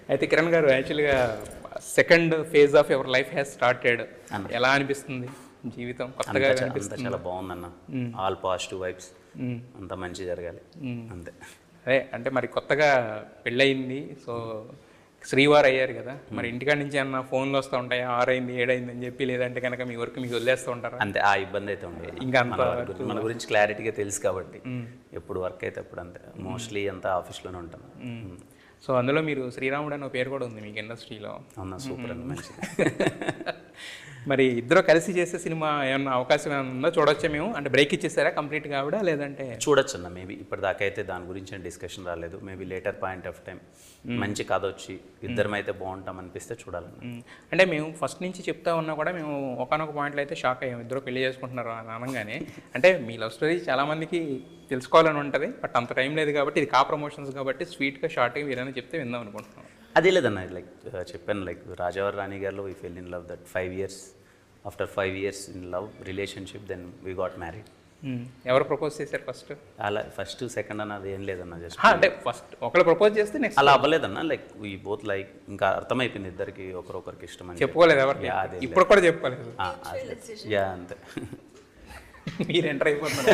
అయితే కిరణ్ గారు యాక్చువల్గా second phase of your life has started. ఎలా అనిపిస్తుంది జీవితం కొత్తగా అంతా చాలా బాగుందన్న. ఆల్ పాజిటివ్ వైబ్స్, అంతా మంచి జరగాలి అంతే. అదే అంటే మరి కొత్తగా పెళ్ళయింది, సో శ్రీవారు అయ్యారు కదా, మరి ఇంటికాడ నుంచి అన్న ఫోన్లు వస్తూ ఉంటాయి 6 అయింది 7 అయింది అని చెప్పి, లేదంటే కనుక మీ వర్క్ మీకు వదిలేస్తూ ఉంటారు? అంతే, ఆ ఇబ్బంది అయితే ఉండదు. ఇంకా మన గురించి క్లారిటీగా తెలుసు కాబట్టి ఎప్పుడు వర్క్ అయితే అప్పుడు అంతే. మోస్ట్లీ అంతా ఆఫీస్లోనే ఉంటాను. సో అందులో మీరు శ్రీరాముడు అనే పేరు కూడా ఉంది మీకు ఇండస్ట్రీలో. అవునా, సూపర్ అండి, మంచిది. మరి ఇద్దరు కలిసి చేసే సినిమా ఏమన్నా అవకాశం ఏమైనా ఉందో చూడొచ్చా మేము? అంటే బ్రేక్ ఇచ్చేసారా కంప్లీట్గా ఆవిడ, లేదంటే? చూడొచ్చు అన్న, మేబీ ఇప్పటిదాకా అయితే దాని గురించి డిస్కషన్ రాలేదు. Maybe later point of time మంచి కథ వచ్చి ఇద్దరం అయితే బాగుంటాం అనిపిస్తే చూడాలన్న. అంటే మేము ఫస్ట్ నుంచి చెప్తా ఉన్నా కూడా మేము ఒకనొక పాయింట్లో అయితే షాక్ అయ్యాం, ఇద్దరు పెళ్లి చేసుకుంటున్నారు అని అనగానే. అంటే మీ లవ్ స్టోరీ చాలామందికి తెలుసుకోవాలని ఉంటుంది, బట్ అంత టైం లేదు కాబట్టి, ఇది ప్రమోషన్స్ కాబట్టి స్వీట్గా షార్ట్గా మీరైనా చెప్తే విందాం అనుకుంటున్నాం. అదే లేదన్న, లైక్ చెప్పాను, లైక్ రాజావారి రాణి గారిలో we fell in love that 5 years. After 5 years in love relationship, then we got married. ఎవరు ప్రపోజ్ చేశారు ఫస్ట్? అలా ఫస్ట్ సెకండ్ అన్నది ఏం లేదన్న, జస్ట్ అంటే ఫస్ట్ ఒకళ్ళు ప్రపోజ్ చేస్తే నెక్స్ట్ అలా అవ్వలేదన్న. లైక్ వీ బోత్ లైక్, ఇంకా అర్థమైపోయింది ఇద్దరికి ఒకరొకరికి ఇష్టం అని. చెప్పుకోలేదు ఎవరికి? ఇప్పుడు కూడా చెప్పుకోలేదు. యా అంతే. మీరు ఎంటర్ అయిపోతున్నారు.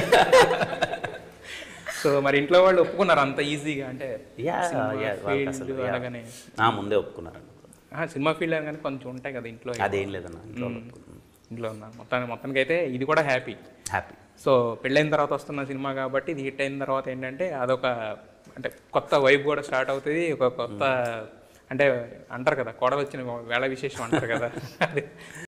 సో మరి ఇంట్లో వాళ్ళు ఒప్పుకున్నారు అంత ఈజీగా? అంటే అనగానే ముందే ఒప్పుకున్నారండి. సినిమా ఫీల్డ్ అనగానే కొంచెం ఉంటాయి కదా ఇంట్లో. అదేం లేదన్న, ఇంట్లో ఉన్నా మొత్తానికి అయితే ఇది కూడా హ్యాపీ. సో పెళ్ళైన తర్వాత వస్తున్న సినిమా కాబట్టి ఇది హిట్ అయిన తర్వాత ఏంటంటే అదొక అంటే కొత్త వైబ్ కూడా స్టార్ట్ అవుతుంది. ఒక కొత్త అంటే అంటారు కదా, కోడలు వచ్చిన వేళ విశేషం అంటారు కదా, అది